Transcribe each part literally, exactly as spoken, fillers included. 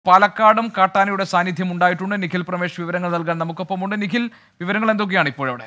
പാലക്കാടും കാട്ടാനയുടെ സാന്നിധ്യം ഉണ്ടായിട്ടുണ്ട്. നിഖിൽ പ്രമേഷ് വിവരങ്ങൾ നൽകാൻ നമുക്കൊപ്പമുണ്ട്. നിഖിൽ, വിവരങ്ങൾ എന്തൊക്കെയാണ് ഇപ്പോഴവിടെ?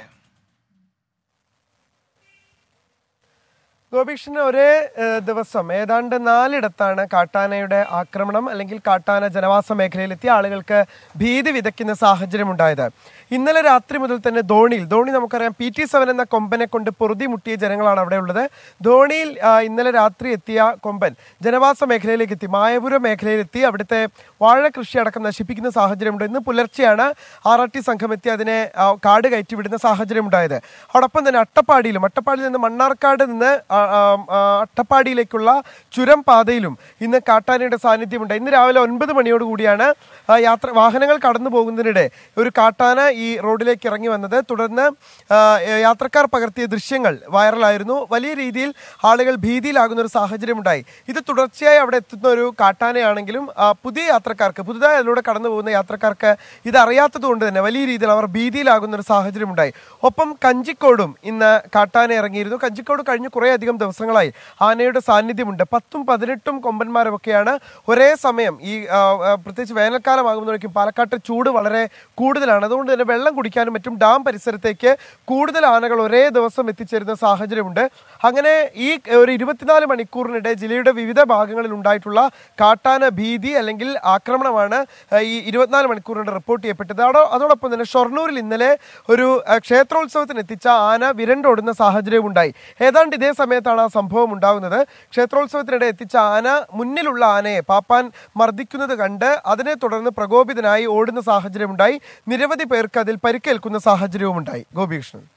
ഗോപീഷിന് ഒരേ ദിവസം ഏതാണ്ട് നാലിടത്താണ് കാട്ടാനയുടെ ആക്രമണം അല്ലെങ്കിൽ കാട്ടാന ജനവാസ മേഖലയിലെത്തിയ ആളുകൾക്ക് ഭീതി വിതയ്ക്കുന്ന സാഹചര്യം ഉണ്ടായത്. ഇന്നലെ രാത്രി മുതൽ തന്നെ ധോണിയിൽ ധോണി നമുക്കറിയാം പി ടി സെവൻ എന്ന കൊമ്പനെ കൊണ്ട് പൊറുതി മുട്ടിയ ജനങ്ങളാണ് അവിടെ ഉള്ളത്. ധോണിയിൽ ഇന്നലെ രാത്രി എത്തിയ കൊമ്പൻ ജനവാസ മേഖലയിലേക്ക് എത്തി, മായപുരം മേഖലയിലെത്തി അവിടുത്തെ വാഴ കൃഷി അടക്കം നശിപ്പിക്കുന്ന സാഹചര്യമുണ്ട്. ഇന്ന് പുലർച്ചെയാണ് ആർ ആർ ടി സംഘം എത്തി അതിനെ കാട് കയറ്റി വിടുന്ന സാഹചര്യം ഉണ്ടായത്. അതോടൊപ്പം തന്നെ അട്ടപ്പാടിയിലും അട്ടപ്പാടിയിൽ നിന്ന് മണ്ണാർക്കാട് നിന്ന് അട്ടപ്പാടിയിലേക്കുള്ള ചുരം പാതയിലും ഇന്ന് കാട്ടാനയുടെ സാന്നിധ്യമുണ്ട്. ഇന്ന് രാവിലെ ഒൻപത് മണിയോടുകൂടിയാണ് യാത്ര വാഹനങ്ങൾ കടന്നു പോകുന്നതിനിടെ ഒരു കാട്ടാന ഈ റോഡിലേക്ക് ഇറങ്ങി വന്നത്. തുടർന്ന് യാത്രക്കാർ പകർത്തിയ ദൃശ്യങ്ങൾ വൈറലായിരുന്നു. വലിയ രീതിയിൽ ആളുകൾ ഭീതിയിലാകുന്ന ഒരു സാഹചര്യം ഉണ്ടായി. ഇത് തുടർച്ചയായി അവിടെ എത്തുന്ന ഒരു കാട്ടാനയാണെങ്കിലും പുതിയ യാത്രക്കാർക്ക്, പുതുതായി അതിലൂടെ കടന്നു പോകുന്ന യാത്രക്കാർക്ക് ഇത് അറിയാത്തത് കൊണ്ട് തന്നെ വലിയ രീതിയിൽ അവർ ഭീതിയിലാകുന്ന ഒരു സാഹചര്യം ഉണ്ടായി. ഒപ്പം കഞ്ചിക്കോടും ഇന്ന് കാട്ടാന ഇറങ്ങിയിരുന്നു. കഞ്ചിക്കോട് കഴിഞ്ഞ് കുറേ അധികം ദിവസങ്ങളായി ആനയുടെ സാന്നിധ്യമുണ്ട്. പത്തും പതിനെട്ടും കൊമ്പന്മാരൊക്കെയാണ് ഒരേ സമയം ഈ പ്രത്യേകിച്ച് വേനൽക്കാലമാകുമ്പോഴേക്കും പാലക്കാട്ടെ ചൂട് വളരെ കൂടുതലാണ്. അതുകൊണ്ട് തന്നെ വെള്ളം കുടിക്കാനും മറ്റും ഡാം പരിസരത്തേക്ക് കൂടുതൽ ആനകൾ ഒരേ ദിവസം എത്തിച്ചേരുന്ന സാഹചര്യമുണ്ട്. അങ്ങനെ ഈ ഒരു ഇരുപത്തിനാല് മണിക്കൂറിനിടെ ജില്ലയുടെ വിവിധ ഭാഗങ്ങളിൽ ഉണ്ടായിട്ടുള്ള കാട്ടാന ഭീതി അല്ലെങ്കിൽ ആക്രമണമാണ് ഈ ഇരുപത്തിനാല് മണിക്കൂറിനിടെ റിപ്പോർട്ട് ചെയ്യപ്പെട്ടത്. അതോടൊപ്പം തന്നെ ഷൊർണൂരിൽ ഇന്നലെ ഒരു ക്ഷേത്രോത്സവത്തിന് എത്തിച്ച ആന വിരണ്ടോടുന്ന സാഹചര്യവും ഉണ്ടായി. ഏതാണ്ട് ഇതേ സമയത്താണ് ആ സംഭവം ഉണ്ടാകുന്നത്. ക്ഷേത്രോത്സവത്തിനിടെ എത്തിച്ച ആന മുന്നിലുള്ള ആനയെ പാപ്പാൻ മർദ്ദിക്കുന്നത് കണ്ട് അതിനെ തുടർന്ന് പ്രകോപിതനായി ഓടുന്ന സാഹചര്യമുണ്ടായി. നിരവധി പേർക്ക് അതിൽ പരിക്കേൽക്കുന്ന സാഹചര്യവും ഉണ്ടായി. ഗോപികൃഷ്ണൻ.